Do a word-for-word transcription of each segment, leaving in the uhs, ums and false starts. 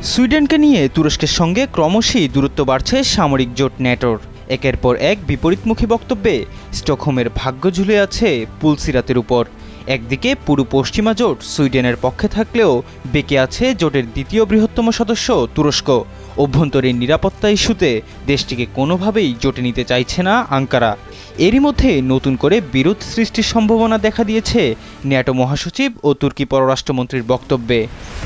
সুইডেনকে নিয়ে তুরস্কের সঙ্গে ক্রমশই দূরত্ব বাড়ছে সামরিক জোট ন্যাটোর। একের পর এক বিপরীতমুখী বক্তব্যে স্টকহোমের ভাগ্য ঝুলে আছে পুলসিরাতের উপর। একদিকে পুরো পশ্চিমা জোট সুইডেনের পক্ষে থাকলেও বেঁকে আছে জোটের দ্বিতীয় বৃহত্তম সদস্য তুরস্ক। অভ্যন্তরীণ নিরাপত্তা ইস্যুতে দেশটিকে কোনোভাবেই জোটে নিতে চাইছে না আঙ্কারা। এরই মধ্যে নতুন করে বিরোধ সৃষ্টির সম্ভাবনা দেখা দিয়েছে ন্যাটো মহাসচিব ও তুর্কি পররাষ্ট্রমন্ত্রীর বক্তব্যে।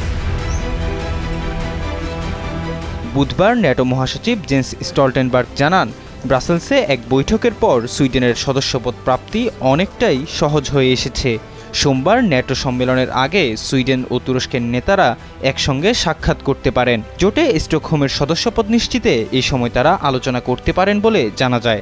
বুধবার ন্যাটো মহাসচিব জেন্স স্টলটেনবার্গ জানান, ব্রাসেলসে এক বৈঠকের পর সুইডেনের সদস্যপদ প্রাপ্তি অনেকটাই সহজ হয়ে এসেছে। সোমবার ন্যাটো সম্মেলনের আগে সুইডেন ও তুরস্কের নেতারা একসঙ্গে সাক্ষাৎ করতে পারেন। জোটে স্টকহোমের সদস্যপদ নিশ্চিতে এই সময় তারা আলোচনা করতে পারেন বলে জানা যায়।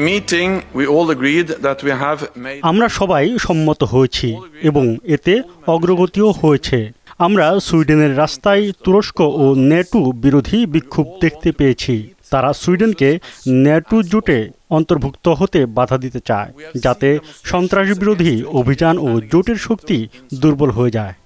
আমরা সবাই সম্মত হয়েছি এবং এতে অগ্রগতিও হয়েছে। আমরা সুইডেনের রাস্তায় তুরস্ক ও ন্যাটো বিরোধী বিক্ষোভ দেখতে পেয়েছি। তারা সুইডেনকে ন্যাটো জোটে অন্তর্ভুক্ত হতে বাধা দিতে চায়, যাতে সন্ত্রাস বিরোধী অভিযান ও জোটের শক্তি দুর্বল হয়ে যায়।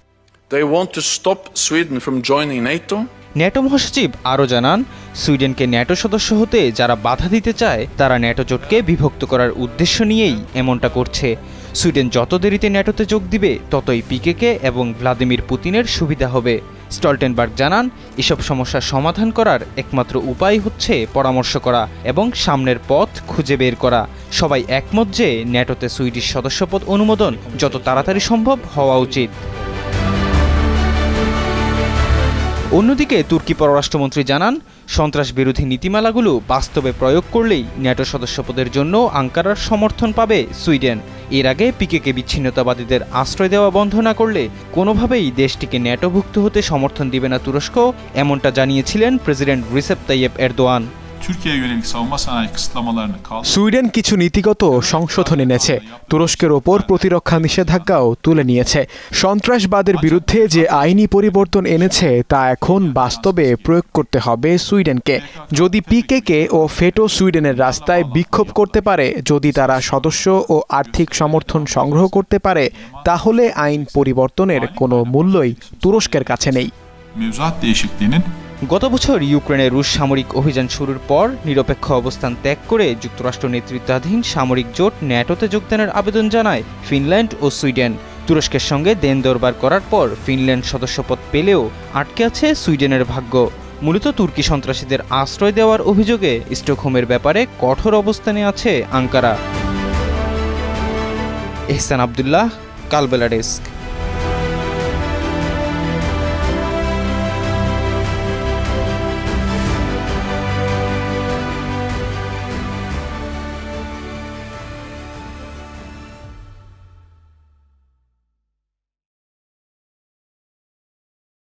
ন্যাটো মহাসচিব আরও জানান, সুইডেনকে ন্যাটো সদস্য হতে যারা বাধা দিতে চায় তারা ন্যাটো জোটকে বিভক্ত করার উদ্দেশ্য নিয়েই এমনটা করছে। সুইডেন যত দেরিতে ন্যাটোতে যোগ দিবে ততই পিকেকে এবং ভ্লাদিমির পুতিনের সুবিধা হবে। স্টলটেনবার্গ জানান, এসব সমস্যার সমাধান করার একমাত্র উপায় হচ্ছে পরামর্শ করা এবং সামনের পথ খুঁজে বের করা। সবাই একমত যে ন্যাটোতে সুইডিশ সদস্যপদ অনুমোদন যত তাড়াতাড়ি সম্ভব হওয়া উচিত। অন্যদিকে তুর্কি পররাষ্ট্রমন্ত্রী জানান, সন্ত্রাস বিরোধী নীতিমালাগুলো বাস্তবে প্রয়োগ করলেই ন্যাটো সদস্যপদের জন্য আঙ্কারার সমর্থন পাবে সুইডেন। এর আগে পিকেকে বিচ্ছিন্নতাবাদীদের আশ্রয় দেওয়া বন্ধ না করলে কোনোভাবেই দেশটিকে ন্যাটোভুক্ত হতে সমর্থন দিবে না তুরস্ক, এমনটা জানিয়েছিলেন president Recep Tayyip Erdogan. Sweden কিছু নীতিগত সংশোধন এনেছে, তুরস্কের ওপর প্রতিরক্ষা নিষেধাজ্ঞাও তুলে নিয়েছে। সন্ত্রাসবাদের বিরুদ্ধে যে আইনি পরিবর্তন এনেছে তা এখন বাস্তবে প্রয়োগ করতে হবে সুইডেনকে। যদি পিকেকে ও ফেটো সুইডেনের রাস্তায় বিক্ষোভ করতে পারে, যদি তারা সদস্য ও আর্থিক সমর্থন সংগ্রহ করতে পারে, তাহলে আইন পরিবর্তনের কোনো মূল্যই তুরস্কের কাছে নেই। গত বছর ইউক্রেনে রুশ সামরিক অভিযান শুরুর পর নিরপেক্ষ অবস্থান ত্যাগ করে যুক্তরাষ্ট্র নেতৃত্বাধীন সামরিক জোট ন্যাটোতে যোগদানের আবেদন জানায় ফিনল্যান্ড ও সুইডেন। তুরস্কের সঙ্গে দেন দরবার করার পর ফিনল্যান্ড সদস্যপদ পেলেও আটকে আছে সুইডেনের ভাগ্য। মূলত তুর্কি সন্ত্রাসীদের আশ্রয় দেওয়ার অভিযোগে স্টকহোমের ব্যাপারে কঠোর অবস্থানে আছে আঙ্কারা। এহসান আবদুল্লাহ, কালবেলা ডেস্ক।